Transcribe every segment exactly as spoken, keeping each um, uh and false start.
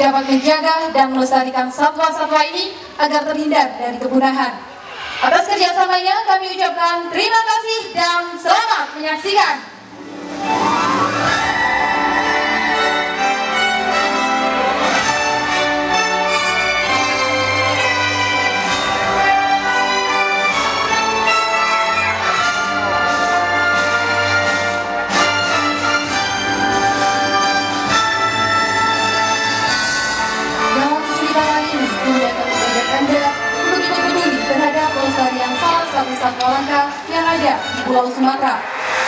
dapat menjaga dan melestarikan satwa-satwa ini agar terhindar dari kepunahan. Atas kerjasamanya kami ucapkan terima kasih dan selamat menyaksikan. Pelestarian salah satu satwa langka yang ada di Pulau Sumatera.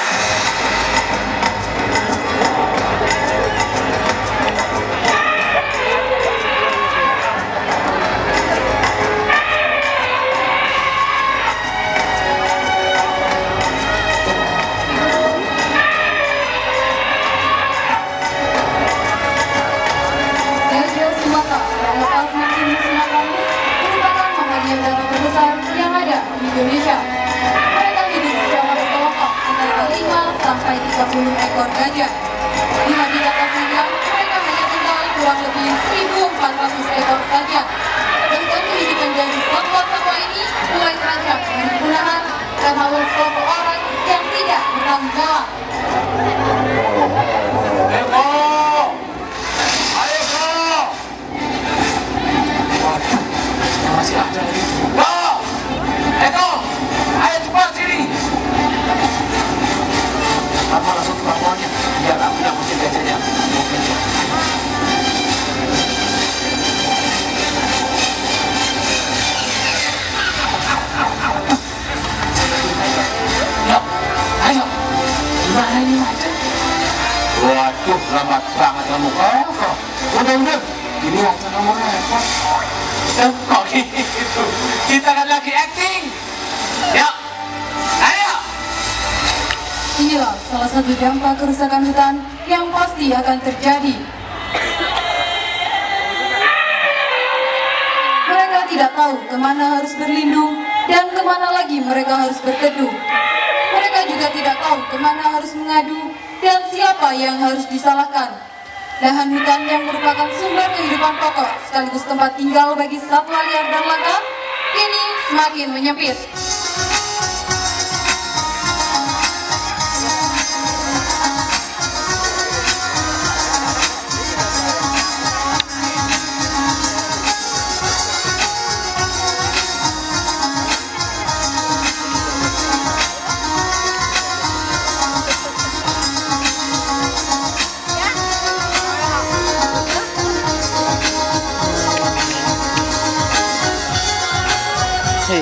Gajah Sumatera terlepas musim musim makannya merupakan mamalia darat terbesar yang ada di Indonesia. Mereka hidup secara berkelompok antara lima sampai tiga puluh ekor gajah. Di habitat aslinya, mereka hanya tinggal kurang lebih seribu empat ratus ekor saja. Bahkan kehidupan dari satwa-satwa ini mulai terancam dengan kepunahan karena ulah sekelompok orang yang tidak bertanggung jawab. Eko! Ayo kau! Waduh, masih ada lagi. Kau! Eko! Ayo cepat sini! Apa langsung ke bawahnya? Biar aku yang mesin gajahnya. Yuk, ayo! Gimana ini macam? Waduh, lambat banget kamu. Oh, kok. Udah, udah. Gini aja kamu repot. Eh, kok gitu? Kita kan lagi acting. Yuk, ayo. Inilah salah satu dampak kerusakan hutan yang pasti akan terjadi. Mereka tidak tahu kemana harus berlindung dan kemana lagi mereka harus berteduh. Mereka juga tidak tahu kemana harus mengadu dan siapa yang harus disalahkan. Lahan hutan yang merupakan sumber kehidupan pokok sekaligus tempat tinggal bagi satwa liar dan langka kini semakin menyempit. Hey.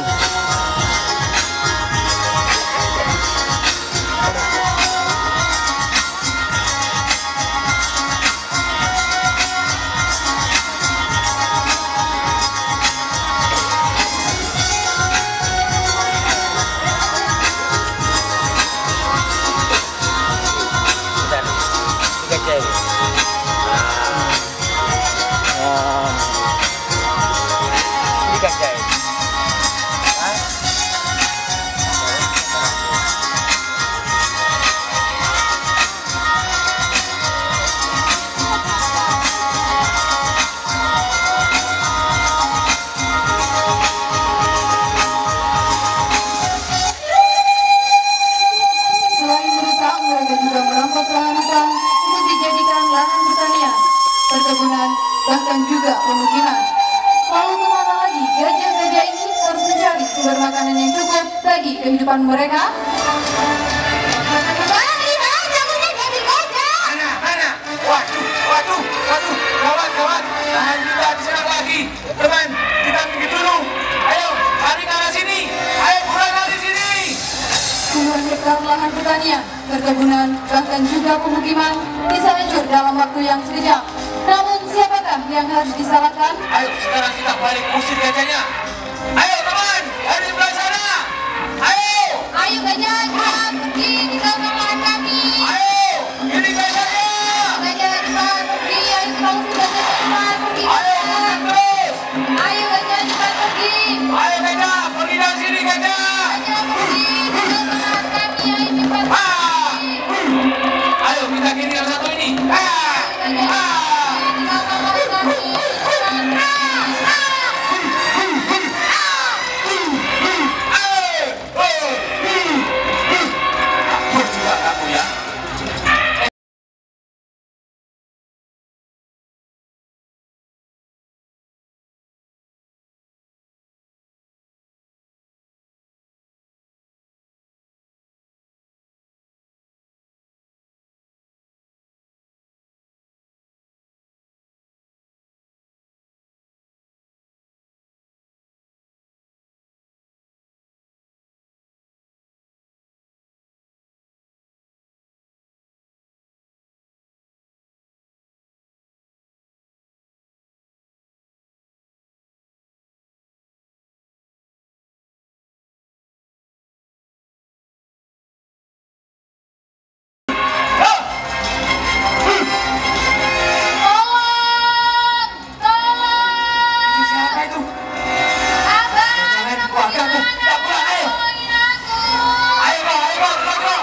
perkebunan, bahkan juga pemukiman. Lalu kemana lagi gajah-gajah ini harus mencari sumber makanan yang cukup bagi kehidupan mereka? Mana, mana? Waduh, waduh, waduh, gawat, gawat. Lahan kita diserang lagi. Teman, kita minggir dulu. Ayo, lari ke arah sini. Ayo, pulang dari sini. Puluhan hektar lahan pertanian, perkebunan, bahkan juga pemukiman bisa hancur dalam waktu yang sekejap. Namun siapakah yang harus disalahkan? Ayo, sekarang kita balik usir gajahnya. Ayo, teman, dari sebelah sana. Ayo. Ayo gajah, cepat pergi tinggalkan lahan kami. Ayo, ini gajahnya. Gajah cepat pergi, ayo kita usir gajah cepat pergi. Ayo, usir terus. Ayo gajah cepat pergi. Ayo, gajah, pergi dari sini, gajah. Gajah pergi, tinggalkan lahan kami, ayo cepat Ah. pergi. Ayo, kita kiri yang satu ini. Ah. Ah. Tinggalkan lahan kami. aku. Tidak pulang, ayo. Tolongin aku. Ayo bro, ayo bro, bro, bro.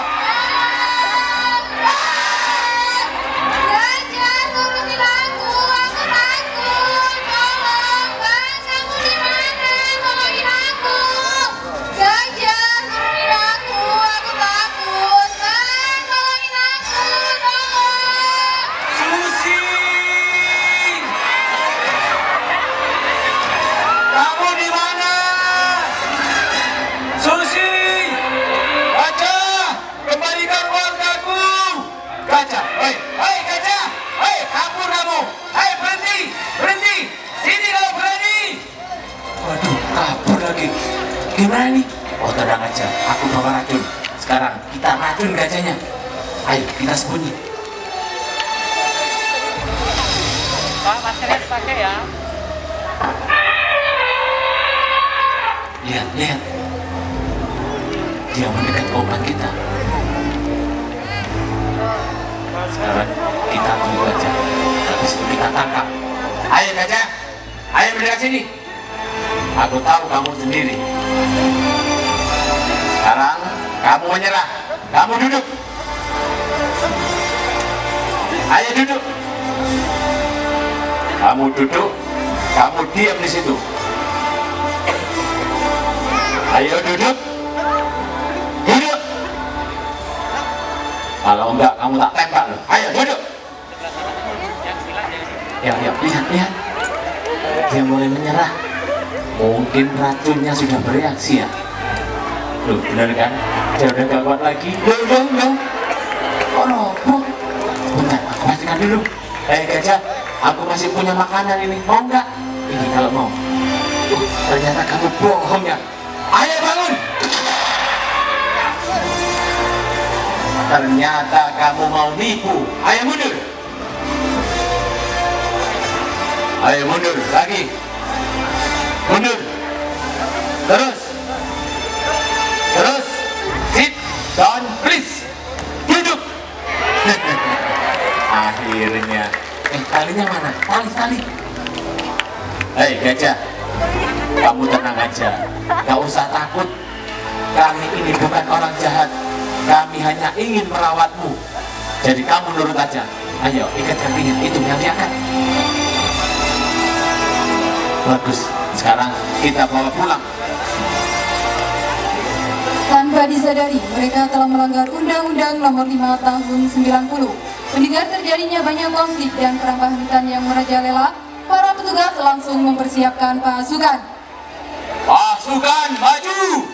Gajah, turunin aku. Aku takut. Tolong, Bang. Kamu di mana? Tolongin aku. Gajah, turunin aku. Aku takut. Bang, tolongin aku. Tolong. Susi! Kamu di mana? Susi! Gajah! Kembalikan keluargaku! Gajah! Hei! Hei gajah! Hei! Kabur kamu! Hei berhenti! Berhenti! Sini kalau berani! Waduh, kabur lagi. Gimana nih? Oh tenang aja, aku bawa racun. Sekarang kita racun gajahnya. Ayo kita sembunyi. Pak, maskernya dipakai ya. Lihat, lihat. Dia mendekat obat kita. Sekarang kita tunggu aja. Habis itu kita tangkap. Ayo gajah, ayo mendekat sini. Aku tahu kamu sendiri. Sekarang kamu menyerah. Kamu duduk. Ayo duduk. Kamu duduk. Kamu diam di situ. Ayo duduk. Duduk. Kalau enggak kamu tak tembak loh. Ayo duduk. Ya, ya, lihat, lihat. Dia mulai menyerah. Mungkin racunnya sudah bereaksi ya. Loh, benar kan? Dia udah gak kuat lagi. Loh, loh, loh. Oh, roboh. Bentar, aku pastikan dulu. Eh, gajah, aku masih punya makanan ini. Mau nggak? Ini kalau mau. Uh, ternyata kamu bohong ya. Ayo bangun. Ternyata kamu mau nipu. Ayo mundur. Ayo mundur lagi. Mundur. Terus. Terus. Sit down please. Duduk. Akhirnya. Eh, talinya mana? Tali, tali. Hei gajah, kamu tenang aja. Gak usah takut. Kami ini bukan orang jahat. Kami hanya ingin merawatmu. Jadi kamu nurut aja. Ayo, ikat kakinya. Itu yang diangkat. Bagus. Sekarang kita bawa pulang. Tanpa disadari, mereka telah melanggar Undang-Undang Nomor lima Tahun sembilan puluh. Mendengar terjadinya banyak konflik dan perang pahutan yang merajalela, para petugas langsung mempersiapkan pasukan. Pasukan maju!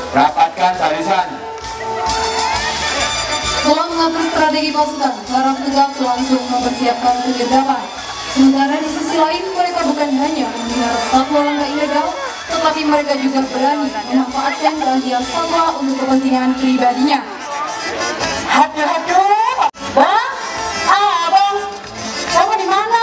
Rapatkan barisan. Setelah mengatur strategi pasukan, para petugas langsung mempersiapkan penyergapan. Sementara di sisi lain, mereka bukan hanya memelihara satwa langka ilegal, tetapi mereka juga berani memanfaatkan keahlian satwa untuk kepentingan pribadinya. Haduh-haduh, Bang, ah, Bang, kamu di mana?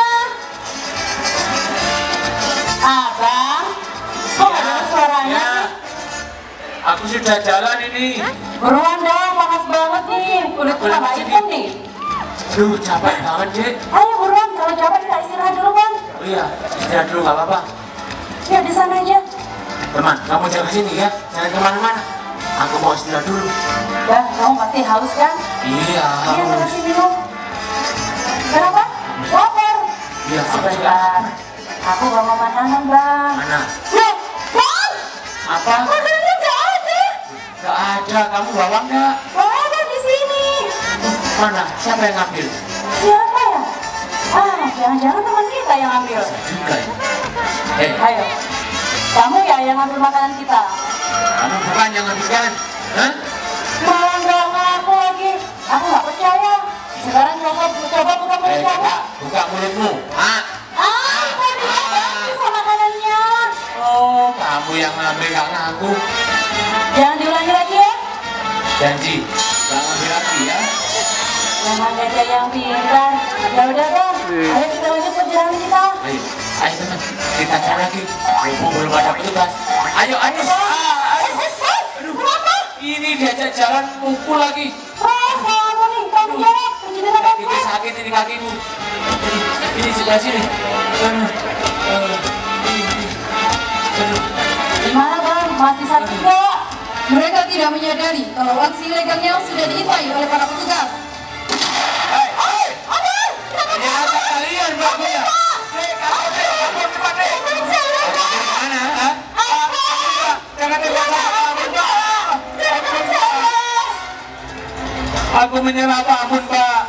Abang, kok nggak ada suaranya Ya, sih? aku sudah jalan ini. Beruan dong, panas banget nih, kulitku Boleh tambah masih hitam di- nih. Duh, capek banget, Dek. Ayo buruan, kalau capek kita istirahat dulu, Bang. Oh iya, istirahat dulu nggak apa-apa. Ya di sana aja. Teman, kamu jaga sini ya, jangan kemana-mana. Aku mau istirahat dulu. Bang, kamu pasti haus kan? Iya, Iya, haus. kasih minum. Kenapa? Lapar. Iya, aku juga. Sebentar, aku bawa makanan, Bang. Mana? Loh, Bang, Apa? makanannya nggak ada. Gak ada, kamu bawa nggak? Nggak ada di sini. Mana? Siapa yang ngambil? Siapa ya? Ah, jangan-jangan teman kita yang ambil. Juga ya. Eh, Ayo, kamu ya yang ambil makanan kita. kamu bukan yang habiskan? Hah? Malah nggak ngaku lagi. Aku nggak percaya. Sekarang coba coba buka Eh, mulut kamu. buka, buka mulutmu. Ah, Ah, kok dia bisa makanannya? oh, kamu yang ngambil gak ngaku. Jangan diulangi lagi ya. Janji, gak ngambil lagi ya. Memang gajah yang pintar. Ya udah Bang, ayo kita lanjut perjalanan kita. Ayo, ayo teman, kita cari lagi. Mumpung belum ada petugas. Ayo, ayo. Ah, ayo. Aduh, ini diajak jalan mukul lagi. Oh, kamu nih, kamu jawab. Pijitin apa Kaki sakit ini kakimu. Ini, ini sebelah sini. Aduh, eh, ini, ini. Aduh, Gimana Bang, masih sakit nggak? Mereka tidak menyadari kalau aksi ilegalnya sudah diintai oleh para petugas. Hei, hei, ini apa kalian pelakunya? Dek, kamu, dek, kamu cepat, dek. Mana, ha? Ah, jangan tembak saya, ampun, Pak. Ampun, Pak. Aku menyerah, Pak, ampun, Pak.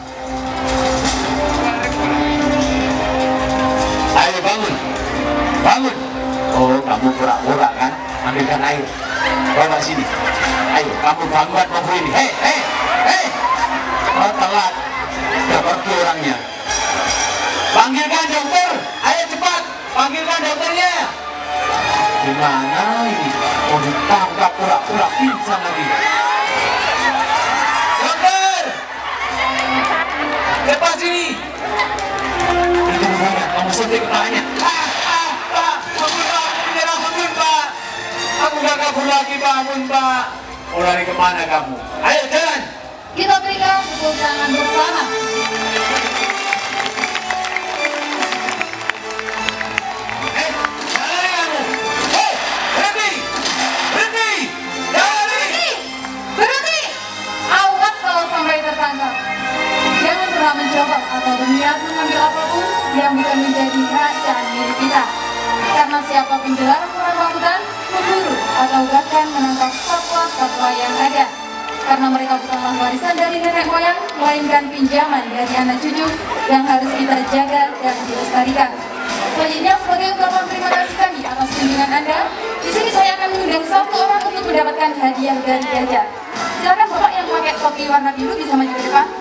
Ayo bangun, bangun. Oh, kamu pura-pura kan? Ambilkan air. Bawa sini. Ayo, kamu bangun mobil ini. Hei, hei, hei. Oh, telat. Udah pergi orangnya. Panggilkan dokter. Ayo cepat. Panggilkan dokternya. Gimana ini? Oh, ditangkap pura-pura pingsan lagi. Dokter. Cepat sini. Itu rumahnya. Kamu suntik kepalanya. Ah, ah, Pak. Ampun, Pak. Aku menyerah. Ampun, Pak. Aku gak kabur lagi, Pak. Ampun, Pak. Mau lari kemana kamu? Ayo, jalan. Kita berikan tepuk tangan bersama. Eh, jangan lari kamu. Hei, berhenti. Berhenti. Jangan lari. Berhenti! Awas kalau sampai tertangkap. Jangan pernah mencoba atau berniat mengambil apapun yang bukan menjadi hak dan milik kita. Karena siapapun dilarang menambang hutan, memburu, atau bahkan menangkap satwa-satwa yang ada. Karena mereka bukanlah warisan dari nenek moyang, melainkan pinjaman dari anak cucu yang harus kita jaga dan dilestarikan. Selanjutnya, sebagai ungkapan terima kasih kami atas kunjungan Anda, di sini saya akan mengundang satu orang untuk mendapatkan hadiah dari Gajah. Silakan Bapak yang pakai topi warna biru bisa maju ke depan.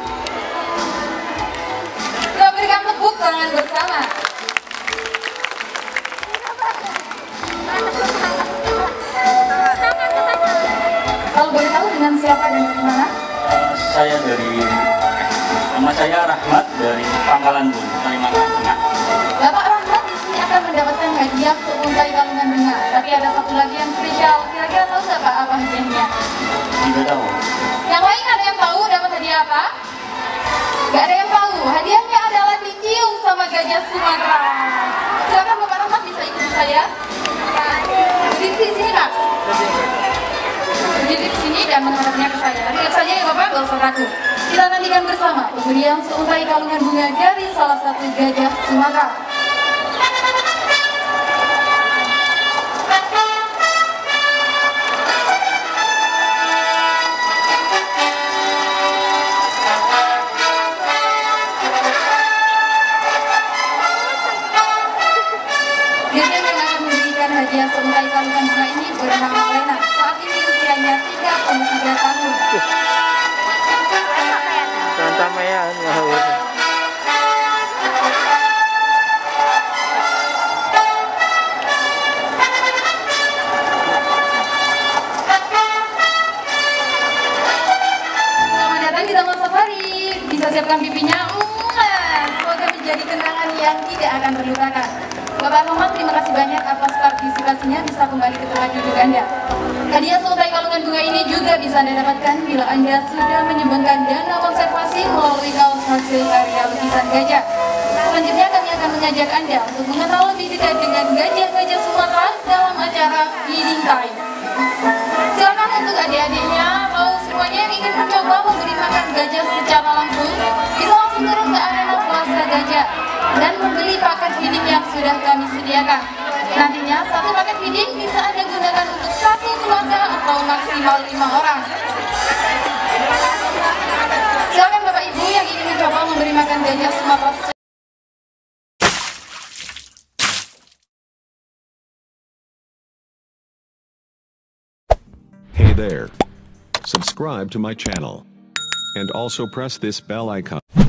Kita berikan tepuk tangan bersama. Kalau boleh tahu dengan siapa dan dari mana? Saya dari nama saya Rahmat dari Pangkalan Bun, Kalimantan Tengah. Bapak Rahmat di sini akan mendapatkan hadiah seuntai kalungan bunga. Tapi ada satu lagi yang spesial. Kira-kira tahu nggak Pak apa hadiahnya? Tidak tahu. Yang lain ada yang tahu dapat hadiah apa? Gak ada yang tahu. Hadiahnya adalah dicium sama gajah Sumatera. Silakan Bapak Rahmat bisa ikuti saya. Berdiri di sini Pak. Berdiri di sini dan menghadapnya ke saya. Lihat saja ya Bapak, gak usah ragu. Kita nantikan bersama pemberian seuntai kalungan bunga dari salah satu gajah Sumatera. Gajah yang akan memberikan hadiah seuntai kalungan bunga ini bernama Lena. Saat ini umur tiga tahun. Jangan sama ya. Selamat datang di Taman Safari. Bisa siapkan pipinya. Mwah. Semoga menjadi kenangan yang tidak akan terlupakan. Bapak Muhammad, terima kasih banyak atas partisipasinya, bisa kembali ke tempat duduk Anda. Hadiah sontai kalungan bunga ini juga bisa Anda dapatkan bila Anda sudah menyumbangkan dana konservasi melalui kaos hasil karya lukisan gajah. Selanjutnya kami akan mengajak Anda untuk mengenal lebih dekat dengan gajah-gajah Sumatera dalam acara Feeding Time. Silakan untuk adik-adiknya atau semuanya yang ingin mencoba memberi makan gajah secara langsung, bisa langsung turun ke arena Plaza Gajah dan membeli paket feeding yang sudah kami sediakan. Nantinya satu paket feeding bisa Anda gunakan untuk satu keluarga atau maksimal lima orang. Silakan Bapak Ibu yang ingin mencoba memberi makan gajah Sumatera. Hey there. Subscribe to my channel. And also press this bell icon.